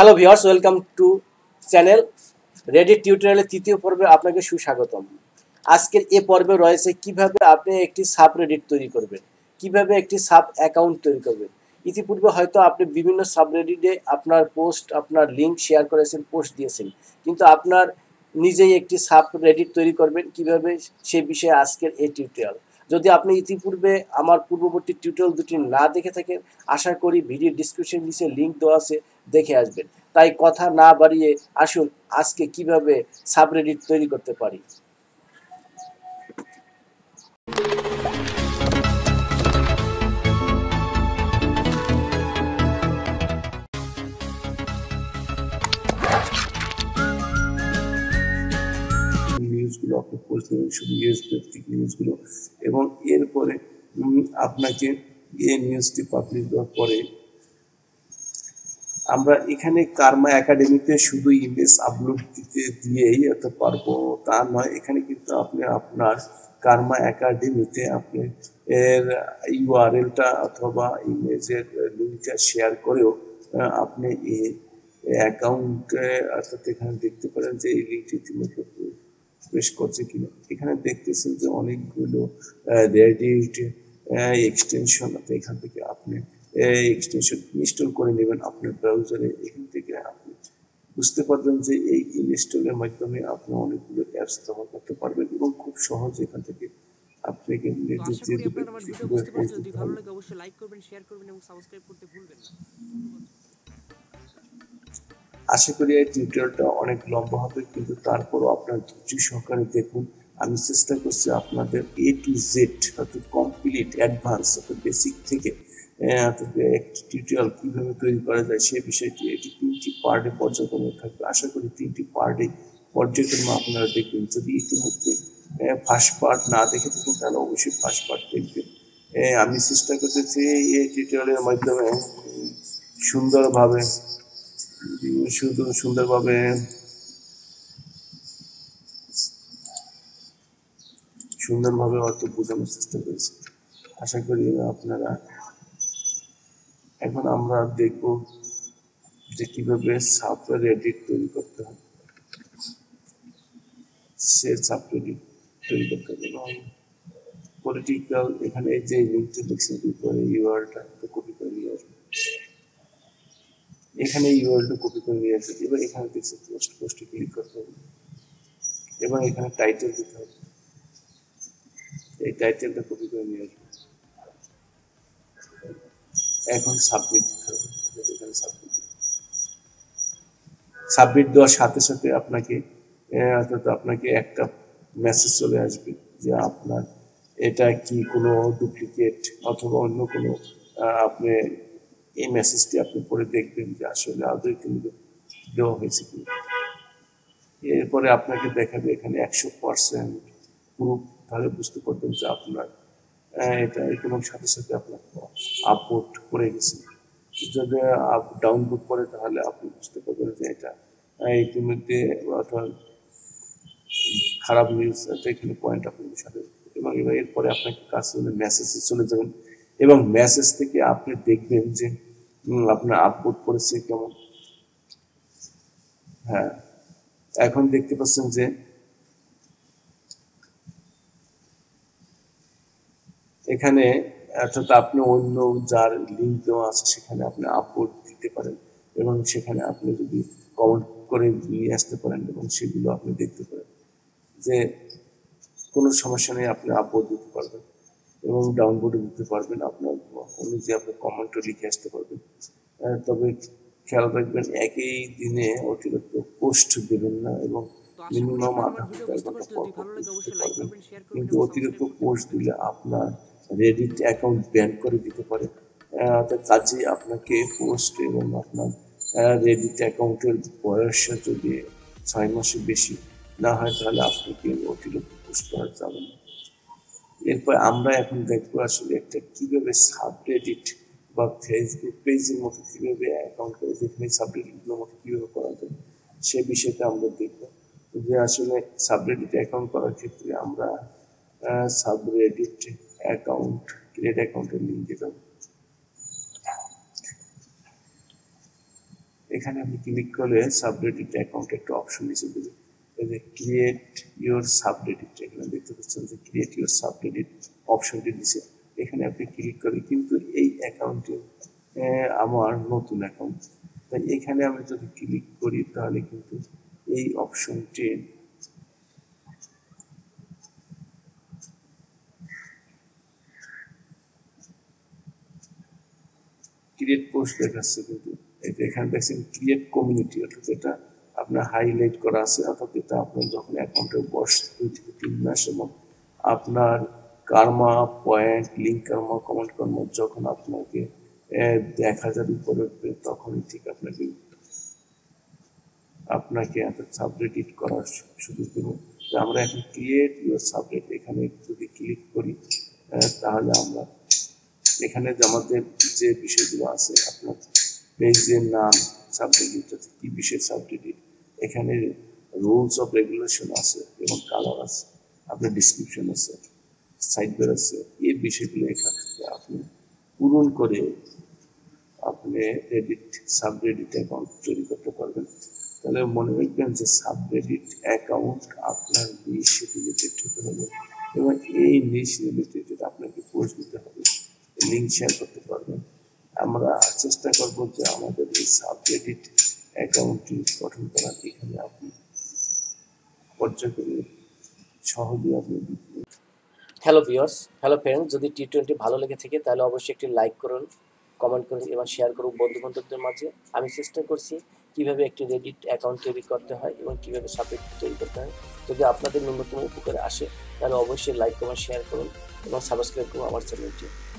Hello viewers, welcome to channel Reddit টিউটোরিয়ালের তৃতীয় পর্বে আপনাকে সুস্বাগতম। আজকের এ পর্বে রয়েছে কিভাবে আপনি একটি সাব রেডিট তৈরি করবেন, কিভাবে একটি সাব অ্যাকাউন্ট তৈরি করবেন। ইতিপূর্বে হয়তো আপনি বিভিন্ন সাব রেডিটে আপনার পোস্ট, আপনার লিঙ্ক শেয়ার করেছেন, পোস্ট দিয়েছেন, কিন্তু আপনার নিজেই একটি সাব রেডিট তৈরি করবেন কিভাবে, সে বিষয়ে আজকের এই টিউটোরিয়াল। যদি আপনি ইতিপূর্বে আমার পূর্ববর্তী টিউটোরিয়াল দুটি না দেখে থাকেন, আশা করি ভিডিও ডিসক্রিপশন নিচে লিঙ্ক দেওয়া আছে, দেখে আসবেন। তাই কথা না বাড়িয়ে আসুন আজকে কিভাবে সাবরেডিট তৈরি করতে পারি। নিউজগুলো আপনি পোস্ট দেবেন, শুধু নিউজ ভিত্তিক নিউজগুলো, এবং এরপরে আপনাকে এই নিউজটি পাবলিশ দেওয়ার পরে আমরা এখানে কার্মা একাডেমিতে শুধু ইমেজ আপলোড দিয়েই যেতে পারবো তা নয়। এখানে কিন্তু আপনি আপনার কার্মা একাডেমিতে আপনি এর ইউআরএলটা অথবা ইমেজের লিঙ্কটা শেয়ার করেও আপনি এই অ্যাকাউন্টে, অর্থাৎ এখানে দেখতে পারেন যে এই লিঙ্কটি ইতিমধ্যে প্রবেশ করছে কিনা। এখানে দেখতেছেন যে অনেকগুলো রেডিট এক্সটেনশন আছে। এখান থেকে আপনি এক্সটেনশন ইনস্টল করে নেবেন আপনার ব্রাউজারে। এখান থেকে আপনি বুঝতে পারবেন যে এই ইনস্টলের মাধ্যমে আপনি অনেকগুলো অ্যাপস ব্যবহার করতে পারবেন এবং খুব সহজ এখান থেকে আপনাকে আশা করি এই টিউটোরিয়ালটা অনেক লম্বা হবে, কিন্তু তারপরও আপনার ধৈর্য সহকারে দেখুন। আমি চেষ্টা করছি আপনাদের এ টু জেড, অর্থাৎ কমপ্লিট অ্যাডভান্স, অর্থাৎ বেসিক থেকে একটি টিউটোরিয়াল কীভাবে তৈরি করা যায় সে বিষয়টি এটি 3টি পার্টে পর্যায়ক্রমে থাকবে। আশা করি 3টি পার্টে পর্যায়ক্রমে আপনারা দেখবেন। যদি ইতিমধ্যে ফার্স্ট পার্ট না দেখে থাকুন তাহলে অবশ্যই ফার্স্ট পার্ট দেখবেন। আমি চেষ্টা করতেছি এই টিউটোরিয়ালের মাধ্যমে সুন্দরভাবে সুন্দরভাবে অর্থ বোঝানোর চেষ্টা করেছি। আশা করি আপনারা। এখন আমরা দেখব যে কিভাবে সাবরেডিট তৈরি করতে হয়। সে সাবরেডিট তৈরি করতে হবে পলিটিক্যাল, এখানে এই যে লিঙ্কটা লিখছে উপরে ইউআরএলটা কপি করে নিয়ে আসবে। এখানে ইউআরএলটা কপি করে নিয়ে আসবে। এবার এখানে দেখছে পোস্টে ক্লিক করতে হবে এবং এখানে টাইটেল দিতে হবে। এই টাইটেলটা কপি করে নিয়ে আসবে। এখন সাবমিট দিতে হবে। এখানে সাবমিট দেওয়ার সাথে সাথে আপনাকে একটা মেসেজ চলে আসবে যে আপনার এটা কি কোনো ডুপ্লিকেট অথবা অন্য কোনো, আপনি এই মেসেজটি আপনি পড়ে দেখবেন যে আসলে আদৌ কিন্তু দেওয়া হয়েছে কিনা। এরপরে আপনাকে দেখাবে এখানে 100% প্রুফ, তাহলে বুঝতে পারবেন যে আপনার এটা কোনো সাথে সাথে আপনার আপলোড করে গেছে। যদি ডাউনলোড করে তাহলে আপনি বুঝতে পারবেন যে এটা ইতিমধ্যে অথবা খারাপ নিউজ, এখানে পয়েন্ট আপনাদের সাথে। এবং এরপরে আপনাকে কাজ করলে মেসেজে চলে যাবেন এবং মেসেজ থেকে আপনি দেখবেন যে আপনার আপলোড করেছে কেমন। হ্যাঁ, এখন দেখতে পাচ্ছেন যে এখানে, অর্থাৎ আপনি অন্য যার লিঙ্ক দেওয়া আছে সেখানে আপনি আপলোড দিতে পারেন এবং সেখানে আপনি যদি কমেন্ট করে নিয়ে আসতে পারেন এবং সেগুলো আপনি দেখতে পারেন যে কোনো সমস্যা নেই, আপনি আপলোড দিতে পারবেন এবং ডাউনলোডও দিতে পারবেন। আপনার অনুযায়ী আপনি কমেন্টও লিখে আসতে পারবেন। তবে খেয়াল রাখবেন একই দিনে অতিরিক্ত পোস্ট দেবেন না এবং মিনিমাম আধা ঘন্টা 1 ঘন্টা পর পর দিতে পারবেন। কিন্তু অতিরিক্ত পোস্ট দিলে আপনার রেডিট অ্যাকাউন্ট ব্যান করে দিতে পারে। কাজেই আপনাকে পোস্ট এবং আপনার রেডিট অ্যাকাউন্টের বয়স যদি 6 মাসের বেশি না হয় তাহলে আপনাকে অতিরিক্ত পোস্ট করা যাবে না। এরপর আমরা এখন দেখবো আসলে একটা কিভাবে সাবরেডিট বা ফেসবুক পেজের মতো কিভাবে অ্যাকাউন্ট করে, যেখানে সাবরেডিটগুলোর মতো কিভাবে করা যায় সে বিষয়টা আমরা দেখবো। যে আসলে সাবরেডিট অ্যাকাউন্ট করার ক্ষেত্রে আমরা সাবরেডিট অ্যাকাউন্ট ক্রিয়েট অ্যাকাউন্টের লিঙ্কে যাব। এখানে আপনি ক্লিক করলে সাবরেডিট অ্যাকাউন্ট একটা অপশন এসে দেবে, এই যে ক্রিয়েট ইউর সাবরেডিট, এখানে দেখতে পাচ্ছেন যে ক্রিয়েট ইউর সাবরেডিট অপশনটি দিছে। এখানে আপনি ক্লিক করে, কিন্তু এই অ্যাকাউন্টে আমার নতুন অ্যাকাউন্ট, তাই এখানে আমি যদি ক্লিক করি তাহলে কিন্তু এই অপশনটি ক্রিয়েট পোস্ট দেখাচ্ছে, কিন্তু এখানে দেখছেন ক্রিয়েট কমিউনিটি, অর্থাৎ এটা আপনার হাইলাইট করা আছে, অর্থাৎ এটা আপনার যখন অ্যাকাউন্টে বয়স 2 থেকে 3 মাস এবং আপনার karma point, link karma, comment karma যখন আপনাকে 1000 উপরে উঠবে তখনই ঠিক আপনাকে একটা সাবরেডিট করার সুযোগ দেব। আমরা এখন ক্রিয়েট ইউর সাবরেডিট এখানে যদি ক্লিক করি তাহলে আমরা এখানে আমাদের যে বিষয়গুলো আছে, আপনার পেজের নাম, সাবরেডিট কি বিষয় সাবরেডিট, এখানে রুলস অফ রেগুলেশন আছে এবং কালার আছে, আপনার ডিসক্রিপশন আছে, সাইডবার আছে, এই বিষয়গুলো এখান থেকে আপনি পূরণ করে আপনি সাবরেডিট অ্যাকাউন্ট তৈরি করতে পারবেন। তাহলে মনে রাখবেন যে সাবরেডিট অ্যাকাউন্ট আপনার নিশ রিলেটেড হতে হবে এবং এই নিশ রিলেটেড আপনাকে পোস্ট দিতে হবে, লিঙ্ক শেয়ার করতে পারবেন। আমরা চেষ্টা করব যে আমাদের এই সাবরেডিট অ্যাকাউন্টটি গঠন করার, এখানে আপনি পর্যায়ক্রমে সহজে আপনি। হ্যালো ভিউয়ার্স, হ্যালো ফ্রেন্ডস, যদি টি20 ভালো লেগে থাকে তাহলে অবশ্যই একটি লাইক করুন, কমেন্ট করুন এবং শেয়ার করুন বন্ধুবান্ধবদের মাঝে। আমি চেষ্টা করছি কিভাবে একটি রেডিট অ্যাকাউন্ট তৈরি করতে হয় এবং কিভাবে সাবরেডিট তৈরি করতে হয়। যদি আপনাদের ন্যূনতম উপকারে আসে তাহলে অবশ্যই লাইক, কমেন্ট, শেয়ার করুন এবং সাবস্ক্রাইব করুন আমার চ্যানেলটি।